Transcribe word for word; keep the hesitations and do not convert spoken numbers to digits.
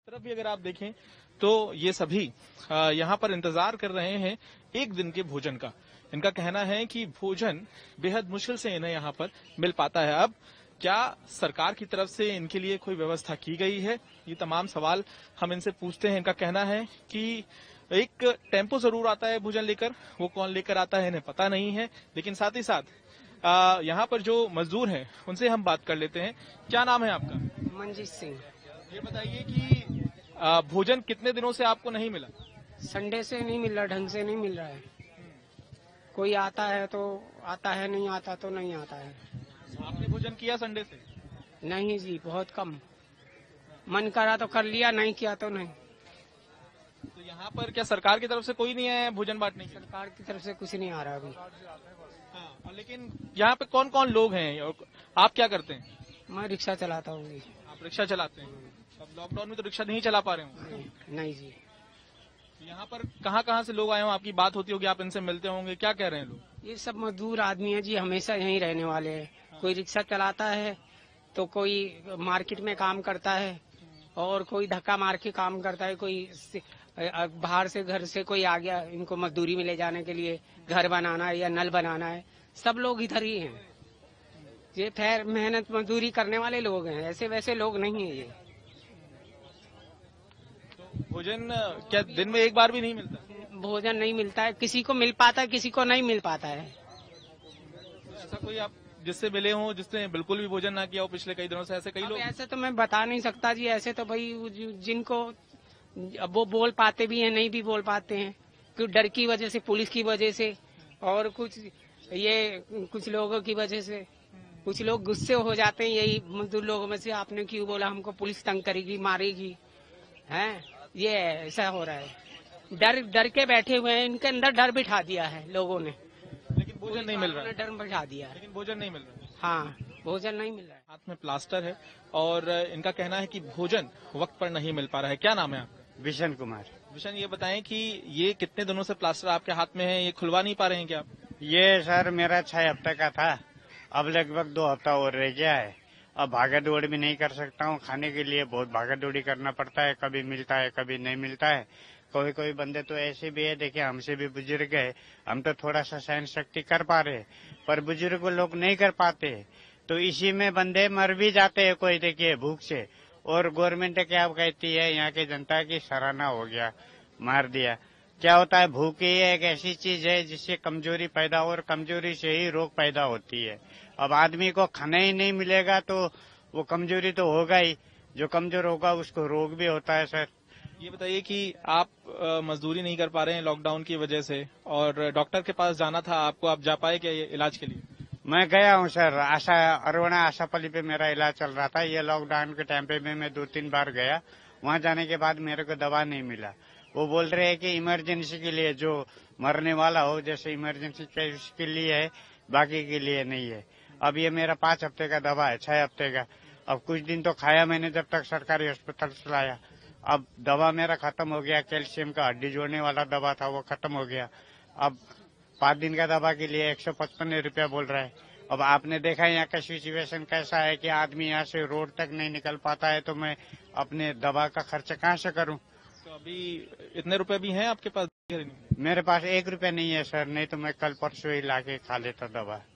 तरफ भी अगर आप देखें तो ये सभी यहाँ पर इंतजार कर रहे हैं एक दिन के भोजन का। इनका कहना है कि भोजन बेहद मुश्किल से इन्हें यहाँ पर मिल पाता है। अब क्या सरकार की तरफ से इनके लिए कोई व्यवस्था की गई है, ये तमाम सवाल हम इनसे पूछते हैं। इनका कहना है कि एक टेम्पो जरूर आता है भोजन लेकर, वो कौन लेकर आता है इन्हें पता नहीं है, लेकिन साथ ही साथ यहाँ पर जो मजदूर हैं उनसे हम बात कर लेते हैं। क्या नाम है आपका? मंजीत सिंह। ये बताइए कि आ, भोजन कितने दिनों से आपको नहीं मिला? संडे से नहीं मिल रहा, ढंग से नहीं मिल रहा है। कोई आता है तो आता है, नहीं आता तो नहीं आता है। आपने भोजन किया संडे से? नहीं जी, बहुत कम। मन करा तो कर लिया, नहीं किया तो नहीं। तो यहाँ पर क्या सरकार की तरफ से कोई नहीं है भोजन बांटने की? सरकार की तरफ से कुछ नहीं आ रहा अभी। हाँ, लेकिन यहाँ पे कौन कौन लोग हैं और आप क्या करते हैं? मैं रिक्शा चलाता हूँ। आप रिक्शा चलाते हैं? अब लॉकडाउन में तो रिक्शा नहीं चला पा रहे हो? नहीं जी। यहाँ पर कहाँ कहाँ से लोग आए हो? आपकी बात होती होगी, आप इनसे मिलते होंगे, क्या कह रहे हैं लोग? ये सब मजदूर आदमी है जी, हमेशा यहीं रहने वाले हैं। कोई रिक्शा चलाता है तो कोई मार्केट में काम करता है और कोई धक्का मार के काम करता है। कोई बाहर से घर से कोई आ गया, इनको मजदूरी में ले जाने के लिए घर बनाना है या नल बनाना है। सब लोग इधर ही हैं। ये खैर मेहनत मजदूरी करने वाले लोग हैं, ऐसे वैसे लोग नहीं है ये। भोजन क्या दिन में एक बार भी नहीं मिलता? भोजन नहीं मिलता है, किसी को मिल पाता है, किसी को नहीं मिल पाता है। ऐसा कोई आप जिससे मिले हो जिसने बिल्कुल भी भोजन ना किया हो पिछले कई दिनों से, ऐसे कई लोग? ऐसे तो मैं बता नहीं सकता जी। ऐसे तो भाई जिनको वो बोल पाते भी हैं, नहीं भी बोल पाते हैं, क्योंकि डर की वजह से, पुलिस की वजह से और कुछ ये कुछ लोगों की वजह से। कुछ लोग गुस्से हो जाते हैं यही मजदूर लोगों में से, आपने क्यों बोला, हमको पुलिस तंग करेगी, मारेगी, हैं। ये ऐसा हो रहा है। डर डर के बैठे हुए हैं, इनके अंदर डर बिठा दिया है लोगों ने। लेकिन भोजन नहीं मिल रहा है। डर बिठा दिया है, लेकिन भोजन नहीं मिल रहा है। हाँ, भोजन नहीं मिल रहा है। हाथ में प्लास्टर है और इनका कहना है कि भोजन वक्त पर नहीं मिल पा रहा है। क्या नाम है आपका? विशन कुमार। विशन, ये बताएं कि ये कितने दिनों से प्लास्टर आपके हाथ में है, ये खुलवा नहीं पा रहे हैं क्या आप? ये सर मेरा छह हफ्ते का था, अब लगभग दो हफ्ता और रह गया है। अब भागा दौड़ भी नहीं कर सकता हूँ, खाने के लिए बहुत भागा दौड़ी करना पड़ता है। कभी मिलता है, कभी नहीं मिलता है। कोई कोई बंदे तो ऐसे भी है, देखिए हमसे भी बुजुर्ग है, हम तो थोड़ा सा सहन शक्ति कर पा रहे, पर बुजुर्ग लोग नहीं कर पाते, तो इसी में बंदे मर भी जाते हैं कोई, देखिए भूख से। और गवर्नमेंट क्या कहती है, यहाँ की जनता की सराहना हो गया, मार दिया। क्या होता है, भूख ही एक ऐसी चीज है जिससे कमजोरी पैदा हो और कमजोरी से ही रोग पैदा होती है। अब आदमी को खाना ही नहीं मिलेगा तो वो कमजोरी तो होगा ही, जो कमजोर होगा उसको रोग भी होता है। सर ये बताइए कि आप मजदूरी नहीं कर पा रहे हैं लॉकडाउन की वजह से और डॉक्टर के पास जाना था आपको, आप जा पाए क्या ये इलाज के लिए? मैं गया हूँ सर, आशा अरोड़ा आशापल्ली पे मेरा इलाज चल रहा था। ये लॉकडाउन के टाइम पे मैं दो तीन बार गया, वहाँ जाने के बाद मेरे को दवा नहीं मिला। वो बोल रहे हैं कि इमरजेंसी के लिए, जो मरने वाला हो जैसे इमरजेंसी केस के लिए है, बाकी के लिए नहीं है। अब ये मेरा पांच हफ्ते का दवा है, छह हफ्ते का। अब कुछ दिन तो खाया मैंने जब तक सरकारी अस्पताल चलाया। अब दवा मेरा खत्म हो गया, कैल्शियम का हड्डी जोड़ने वाला दवा था वो खत्म हो गया। अब पांच दिन का दवा के लिए एक सौ पचपन रुपया बोल रहा है। अब आपने देखा यहाँ का सिचुएशन कैसा है कि आदमी यहाँ से रोड तक नहीं निकल पाता है, तो मैं अपने दवा का खर्चा कहाँ से करूँ? तो अभी इतने रुपए भी हैं आपके पास? मेरे पास एक रुपया नहीं है सर, नहीं तो मैं कल परसों ही लाके खा लेता दवा।